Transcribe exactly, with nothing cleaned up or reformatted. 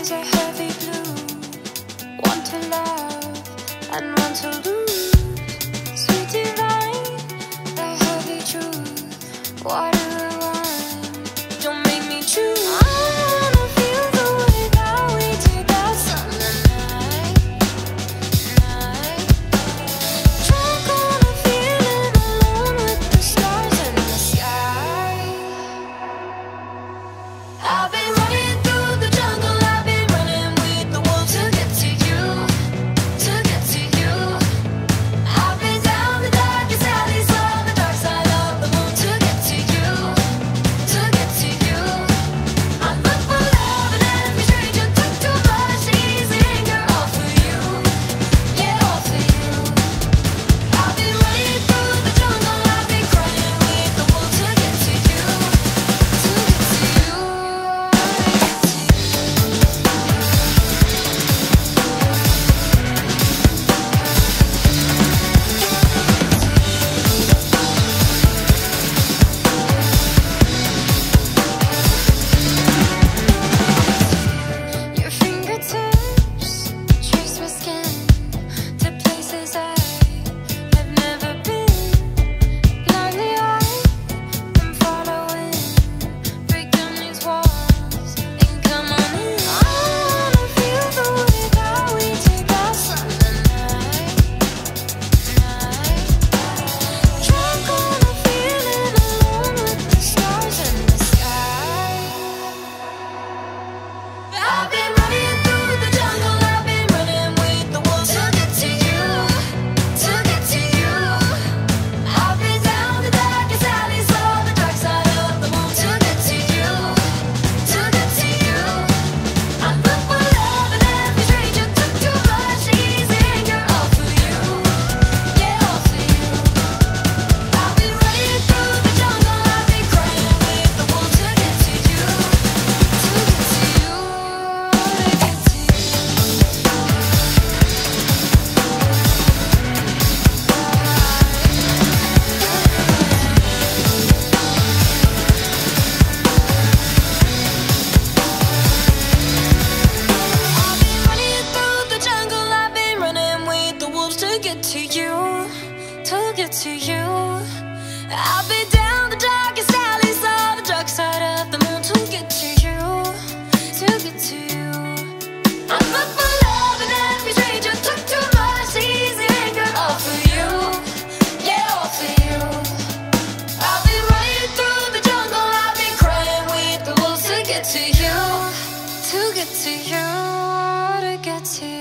is a heavy blue. Want to love and want to lose. Sweet divine, the heavy truth. Water and wine, don't make me choose. I wanna feel the way that we did that summer night, night. Drunk on a feeling, alone with the stars in the sky. I've been running through the jungle, I've been running with the wolves to get to you, to get to you. I've been down the darkest alleys on the dark side of the moon to get to you, to get to you. I look for love and every stranger took too much easy anger, all for you, yeah, all for you. I've been running through the jungle, I've been crying with the wolves to get to you, to get to you, to get to you. Your fingertips trace my skin to places I have never been. Blindly I am following. Break down these walls and come on in. I wanna feel the way that we did that summer night, night. Drunk on a feeling, alone with the stars in the sky. I've been running through the jungle, I've been running with the wolves to get to you, to get to you. I've been down the darkest alleys on the dark side of the moon to get to you, to get to you. I look for love and every stranger took too much easy anger, all for you, yeah, all for you. I've been running through the jungle, I've been crying with the wolves to get to you, to get to you, to get to you. I've been running through the jungle, I've been running with the wolves to get to you, to get to you. I've been down the darkest alleys on the dark side of the moon to get to you, to get to you. I look for love and every stranger took too much easy anger, all for you, yeah, all for you. I've been running through the jungle, I've been crying with the wolves to get to you, to get to you, to get to you.